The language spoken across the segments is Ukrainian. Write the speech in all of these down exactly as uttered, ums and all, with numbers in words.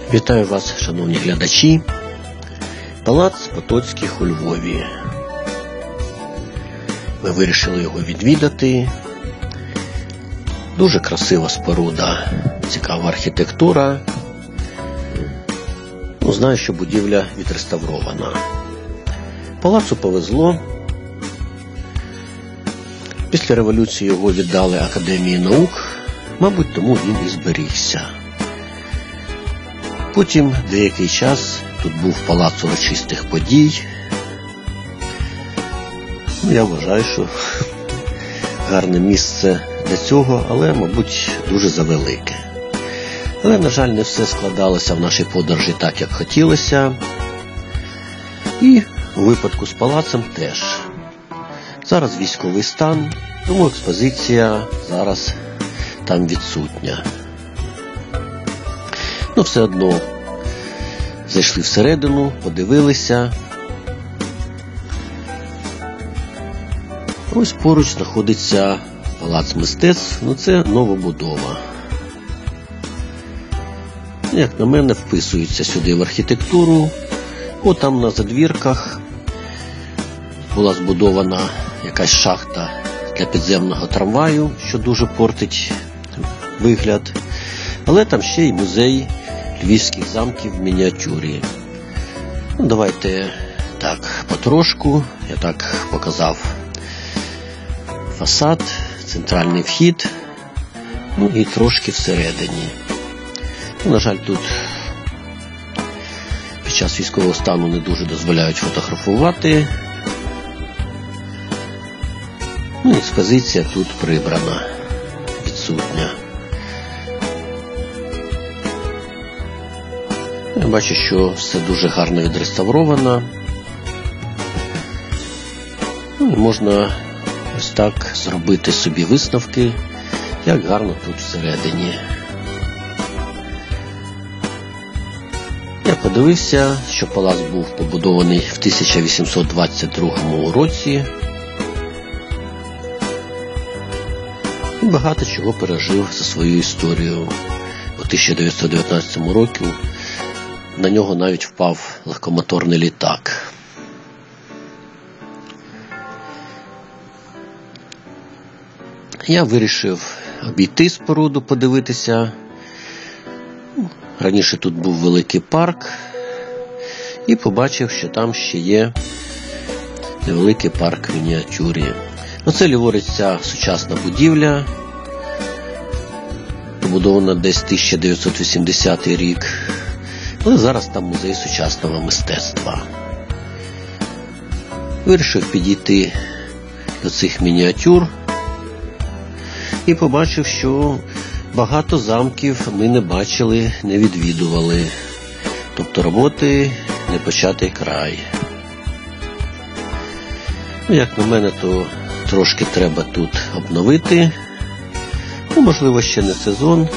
Вітаю вас, шановні глядачі. Палац Потоцьких у Львові. Ми вирішили його відвідати. Дуже красива споруда, цікава архітектура. Ну, знаю, що будівля відреставрована. Палацу повезло. Після революції його віддали Академії наук, мабуть, тому він і зберігся. Потім деякий час тут був палац урочистих подій. Ну, я вважаю, що гарне місце для цього, але, мабуть, дуже завелике. Але, на жаль, не все складалося в нашій подорожі так, як хотілося. І у випадку з палацем теж. Зараз військовий стан, тому експозиція зараз там відсутня. Ну, все одно зайшли всередину, подивилися. Ось поруч знаходиться палац мистецтв, ну це новобудова. Як на мене, вписується сюди в архітектуру. От там на задвірках була збудована якась шахта для підземного трамваю, що дуже портить вигляд. Але там ще й музей львівських замків в мініатюрі. Ну, давайте так потрошку. Я так показав фасад, центральний вхід, ну і трошки всередині. Ну, на жаль, тут під час військового стану не дуже дозволяють фотографувати. Ну, експозиція тут прибрана, відсутня. Я бачу, що все дуже гарно відреставровано. Ну, і можна ось так зробити собі висновки, як гарно тут всередині. Я подивився, що палац був побудований в тисяча вісімсот двадцять другому році. І багато чого пережив за свою історію. У тисяча дев'ятсот дев'ятнадцятому році на нього навіть впав легкомоторний літак. Я вирішив обійти споруду, подивитися. Раніше тут був великий парк. І побачив, що там ще є невеликий парк в мініатюрі. Оце ліворуч ця сучасна будівля. Побудована десь тисяча дев'ятсот вісімдесятий рік. Але зараз там музей сучасного мистецтва. Вирішив підійти до цих мініатюр і побачив, що багато замків ми не бачили, не відвідували. Тобто роботи не початий край. Ну, як на мене, то трошки треба тут обновити. Ну, можливо, ще не сезон.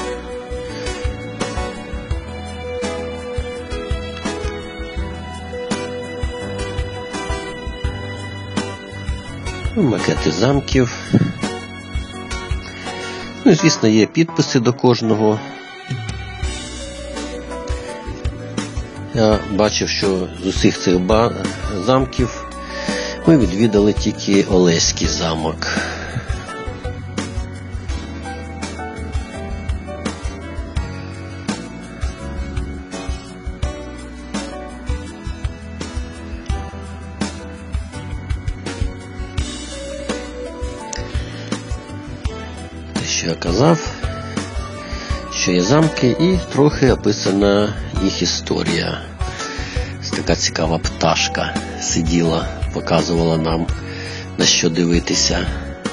Макети замків. Ну і, звісно, є підписи до кожного. Я бачив, що з усіх цих замків ми відвідали тільки Олеський замок. Що я казав, що є замки і трохи описана їх історія. Ось така цікава пташка сиділа, показувала нам, на що дивитися.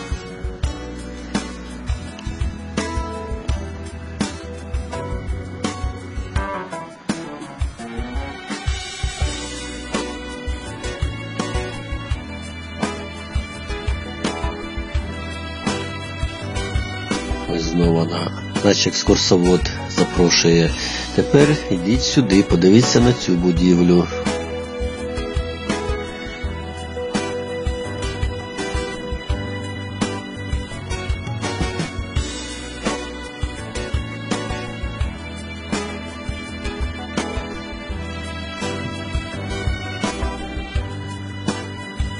Ось знову вона, наче екскурсовод запрошує. Тепер ідіть сюди, подивіться на цю будівлю.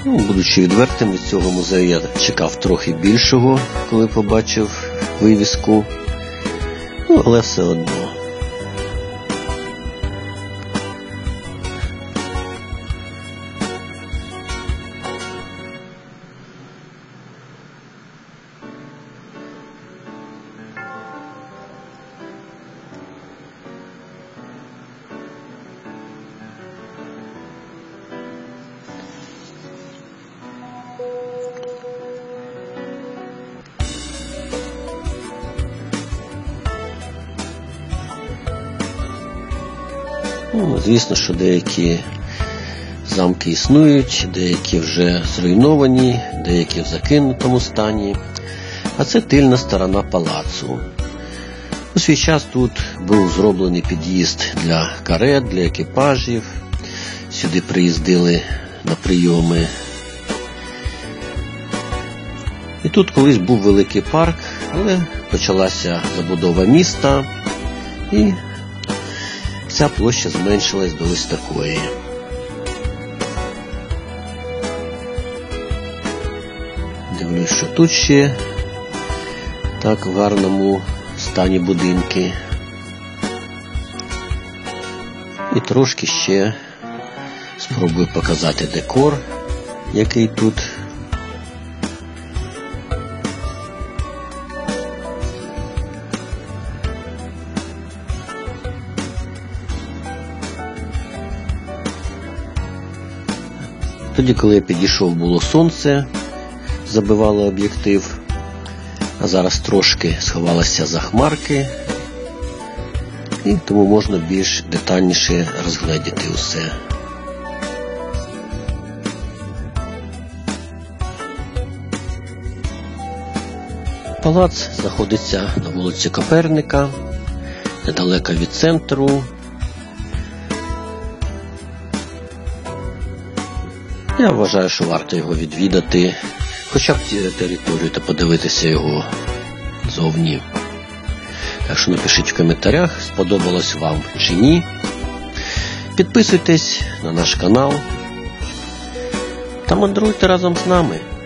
Ну, будучи відвертим, від цього музею я чекав трохи більшого, коли побачив вивіску. Ну, але все одно. Ну, звісно, що деякі замки існують, деякі вже зруйновані, деякі в закинутому стані. А це тильна сторона палацу. У свій час тут був зроблений під'їзд для карет, для екіпажів. Сюди приїздили на прийоми. І тут колись був великий парк, але почалася забудова міста і ця площа зменшилась до ось такої. Дивлюсь, що тут ще так в гарному стані будинки. І трошки ще спробую показати декор, який тут. Тоді, коли я підійшов, було сонце, забивало об'єктив, а зараз трошки сховалося за хмарки, і тому можна більш детальніше розгледіти усе. Палац знаходиться на вулиці Коперника, недалеко від центру. Я вважаю, що варто його відвідати, хоча б територію та подивитися його зовні. Так що напишіть в коментарях, сподобалось вам чи ні. Підписуйтесь на наш канал та мандруйте разом з нами.